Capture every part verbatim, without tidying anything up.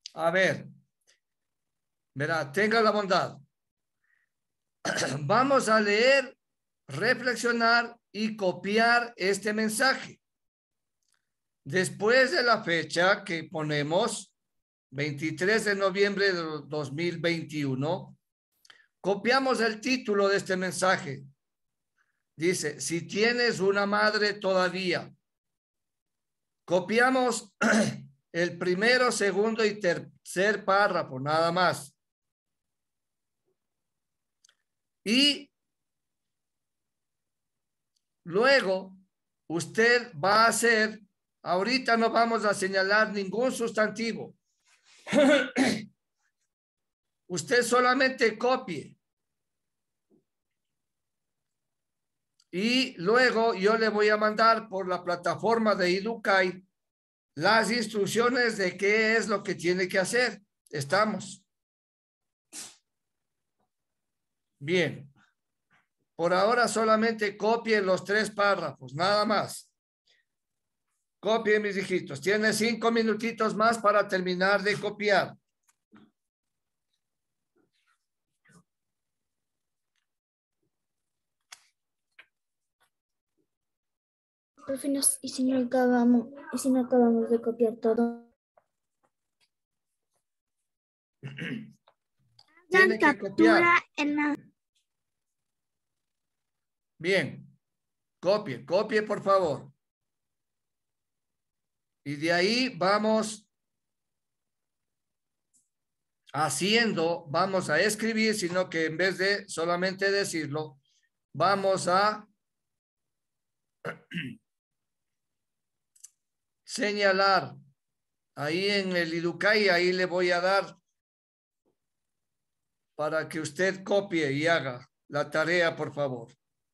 A ver, verá, tenga la bondad. Vamos a leer, reflexionar y copiar este mensaje. Después de la fecha que ponemos, veintitrés de noviembre de dos mil veintiuno, copiamos el título de este mensaje. Dice, si tienes una madre todavía. Copiamos el primero, segundo y tercer párrafo, nada más. Y luego usted va a hacer, ahorita no vamos a señalar ningún sustantivo. Usted solamente copie. Y luego yo le voy a mandar por la plataforma de Educay las instrucciones de qué es lo que tiene que hacer. Estamos. Bien. Por ahora solamente copie los tres párrafos, nada más. Copie, mis hijitos. Tiene cinco minutitos más para terminar de copiar. Profe, ¿y si no acabamos, y si no acabamos de copiar todo? Tiene que copiar. En la... Bien. Copie, copie, por favor. Y de ahí vamos haciendo, vamos a escribir, sino que en vez de solamente decirlo, vamos a señalar. Ahí en el Educay, ahí le voy a dar para que usted copie y haga la tarea, por favor.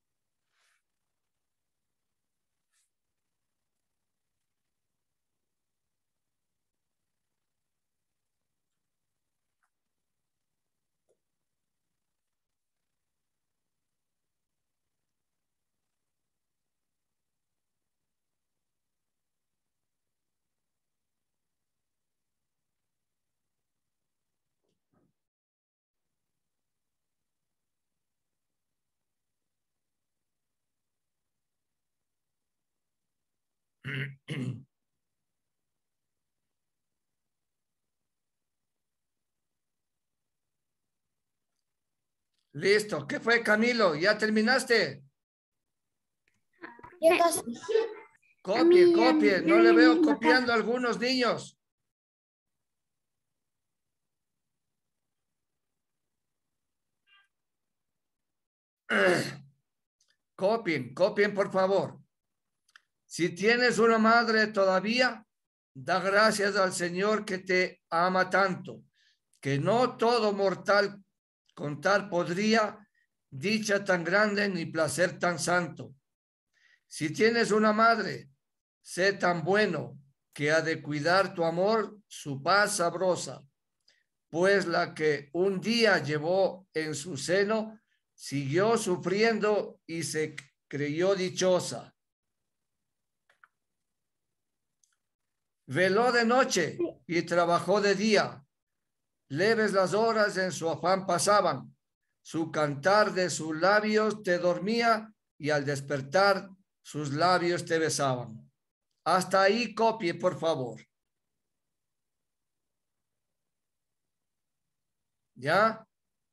Listo. ¿Qué fue, Camilo? ¿Ya terminaste? Ya casi. Copie, copie. No le veo copiando a algunos niños. Copien, copien, por favor. Si tienes una madre todavía, da gracias al Señor que te ama tanto, que no todo mortal contar podría dicha tan grande ni placer tan santo. Si tienes una madre, sé tan bueno que ha de cuidar tu amor, su paz sabrosa, pues la que un día llevó en su seno, siguió sufriendo y se creyó dichosa. Veló de noche y trabajó de día. Leves las horas en su afán pasaban. Su cantar de sus labios te dormía y al despertar sus labios te besaban. Hasta ahí copie, por favor. ¿Ya?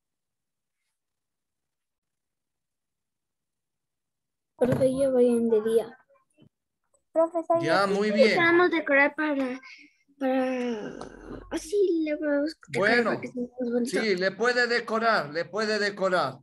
Profe, yo voy en de día. Profesor, Ya, muy bien. Vamos a decorar para, para, así le vamos a decorar para Bueno, que sea más bonito. sí, le puede decorar, le puede decorar.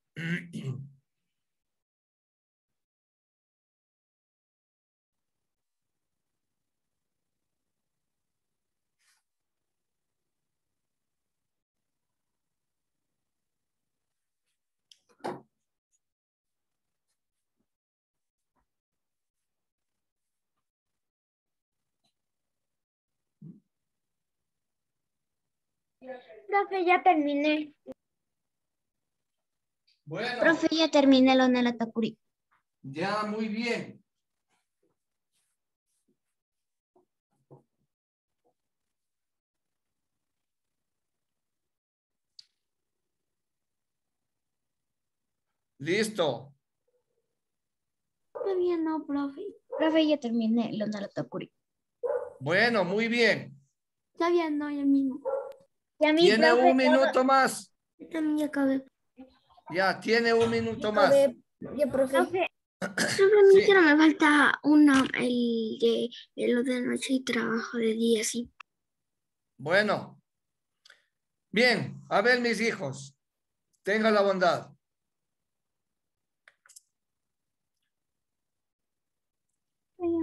Profe, ya terminé. Bueno, Profe, ya terminé lo de la Takuri. ya, muy bien. Listo. Todavía no, profe. Profe, ya terminé Leonardo Tokuri. Bueno, muy bien. Todavía no, ya mismo. Ya mi Tiene profe, un minuto más. yo también ya acabé. Ya, tiene un minuto más. Acabé, ya, profe. Profe, profe, a mí Sí. solo me falta uno, el de, de lo de noche y trabajo de día, sí. Bueno. Bien, a ver, mis hijos, tengan la bondad.